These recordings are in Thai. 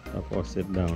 Up or sit down.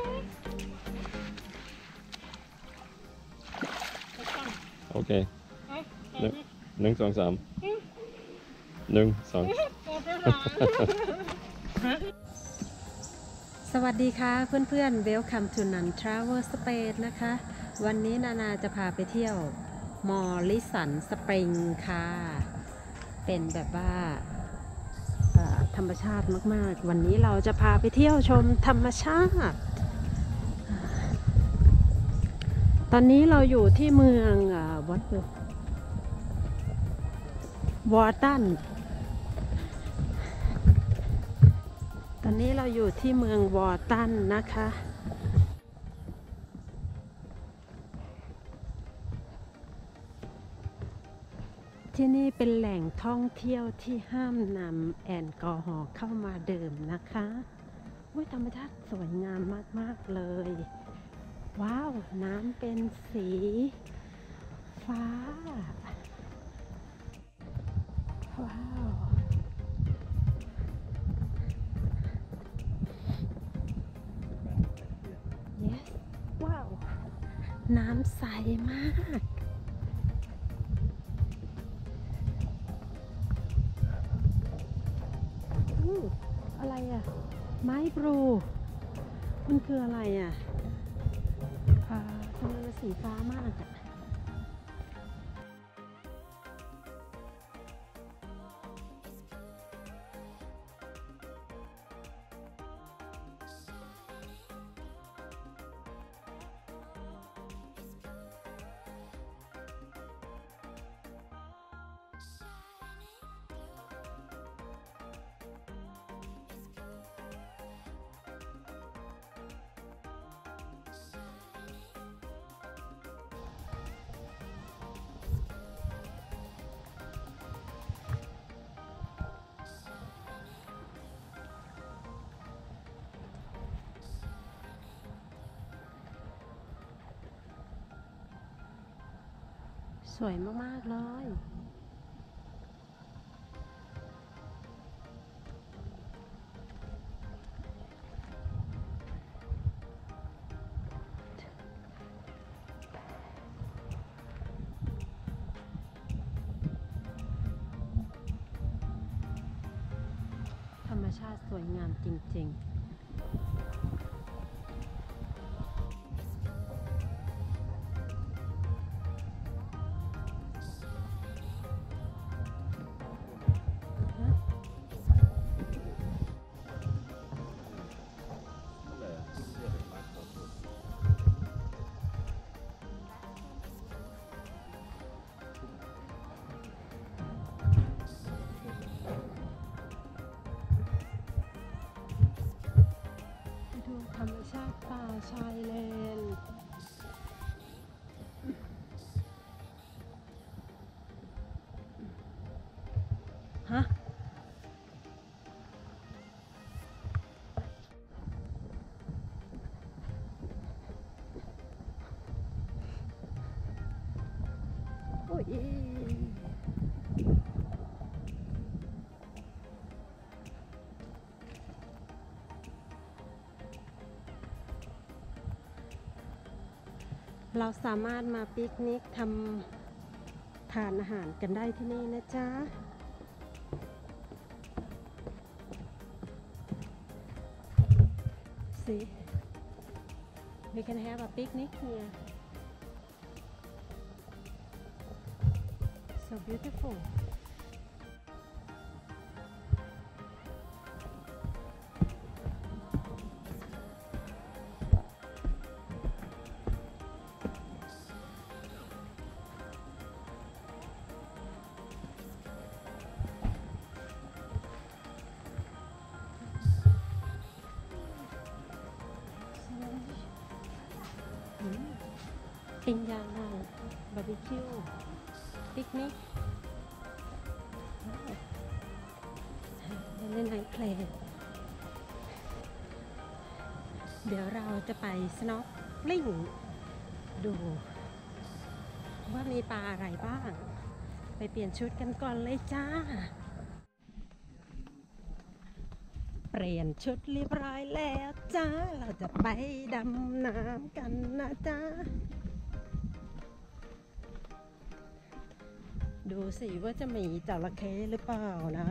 Okay. 1 2 3 1 2 สวัสดีค่ะเพื่อนๆ Welcome to Nan Travel Space นะคะ วันนี้นานาจะพาไปเที่ยวมอริสันสปริงค่ะ เป็นแบบว่าธรรมชาติมากๆ วันนี้เราจะพาไปเที่ยวชมธรรมชาติ ตอนนี้เราอยู่ที่เมืองวอร์ตัน ตอนนี้เราอยู่ที่เมืองวอร์ตันนะคะ ที่นี่เป็นแหล่งท่องเที่ยวที่ห้ามนำแอลกอฮอล์เข้ามาดื่มนะคะธรรมชาติสวยงามมากๆเลย ว้าว น้ำเป็นสีฟ้า ว้าว yes ว้าว น้ำใสมากอะไรอ่ะ ไม้บลูมันคืออะไรอ่ะทำไมมันสีฟ้ามากอ่ะสวยมากๆเลยธรรมชาติสวยงามจริงๆธรรมชาติป่าชายเลนฮะโอ้ยเราสามารถมาปิกนิกทานอาหารกันได้ที่นี่นะจ๊ะ See we can have a picnic here so beautifulปิ้งย่างได้บาร์บีคิวปิกนิกเล่นไนท์เพลย์เดี๋ยวเราจะไปสโนว์ลิ่งดูว่ามีปลาอะไรบ้างไปเปลี่ยนชุดกันก่อนเลยจ้าเปลี่ยนชุดเรียบร้อยแล้วจ้าเราจะไปดำน้ำกันนะจ้าดูสิว่าจะมีจระเข้หรือเปล่านะ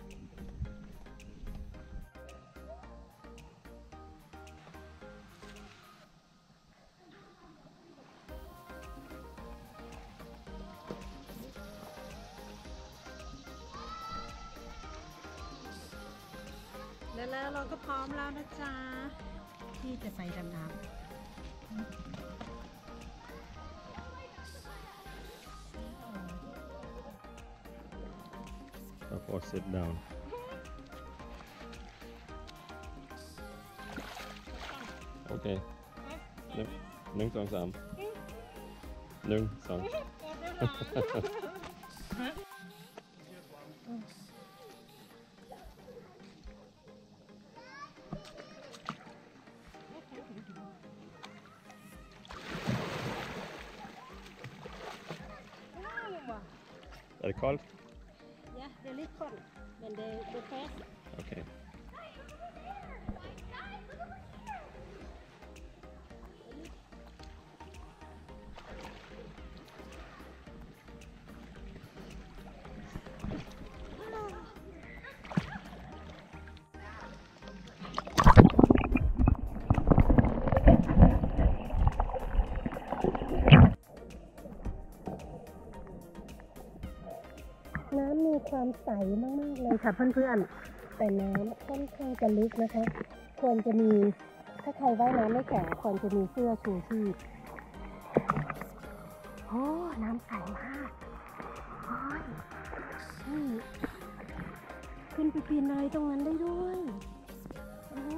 แล้วเราก็พร้อมแล้วนะจ๊ะที่จะไปดำน้ำ or sit down okay 1 2 3 1 2 Är det kallt? Ja, det är lite kallt, men det fräst. Okej. น้ำมีความใสมากๆเลยค่ะเพื่อนๆแต่น้ำค่อนข้างจะลึกนะคะควรจะมีถ้าใครว่ายน้ำไม่แข็งควรจะมีเสื้อชูชีพโอ้น้ำใสมากโอ้ยขึ้นไปปีนอะไรตรงนั้นได้ด้วยโอ้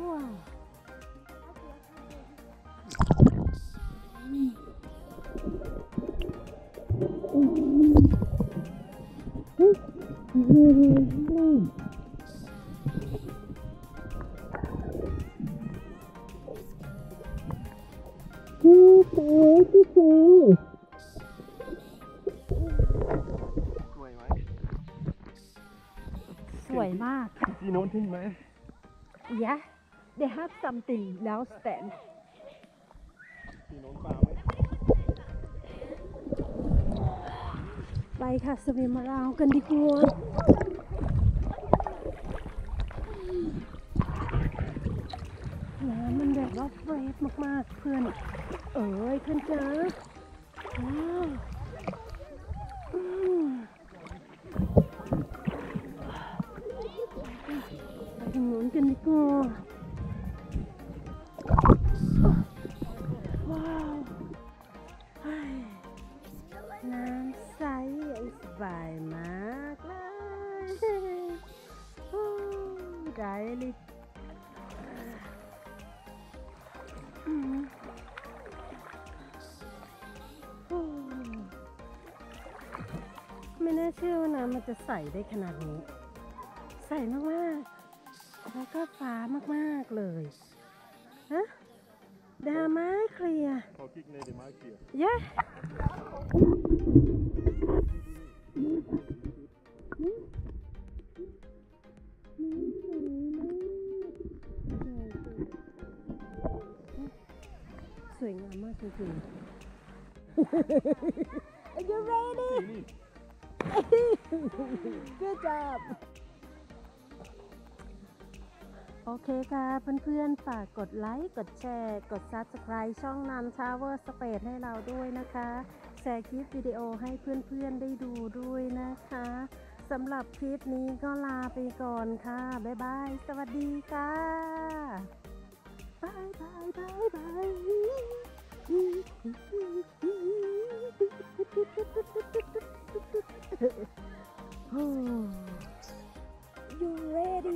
สวยมาก See någonting med? Yeah, they have something now stand. See någon farm? ไปค่ะสวิมราวกันดีกว่าน้ำมันแบบว่าเฟรชมากๆเพื่อนเอ้ยเพื่อนจ้าไปทางโน้นกันดีกว่าว้าวน้ำใสสบายมากเลยได้เลยไม่น่าเชื่อว่าน้ำมันจะใสได้ขนาดนี้ใสมากๆแล้วก็ฟ้ามากๆเลยฮะดาไม้เคลียร์ Har kigget ned i marken. Ja. Sวยงามมากจริงๆ Are you ready? Good job. โอเคค่ะเพื่อนๆฝากกดไลค์กดแชร์กด Subscribe ช่องนัน Travel Space ให้เราด้วยนะคะแชร์คลิปวิดีโอให้เพื่อนๆได้ดูด้วยนะคะสำหรับคลิปนี้ก็ลาไปก่อนค่ะบ๊ายบายสวัสดีค่ะบายบายบายบาย You ready?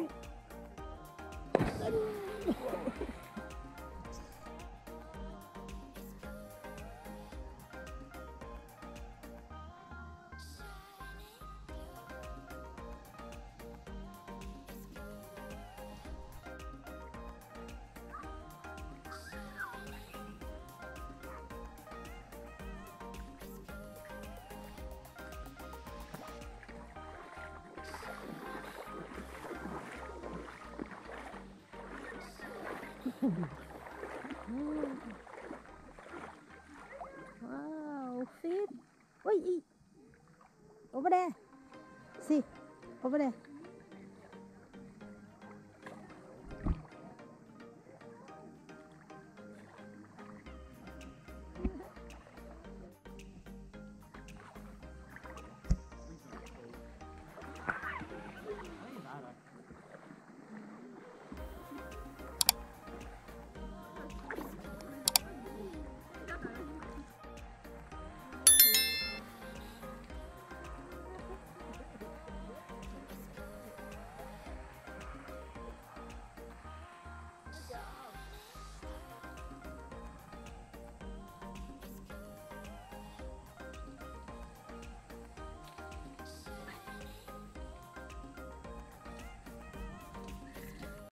ว้าวฟิตโอ้ยอี over there see over there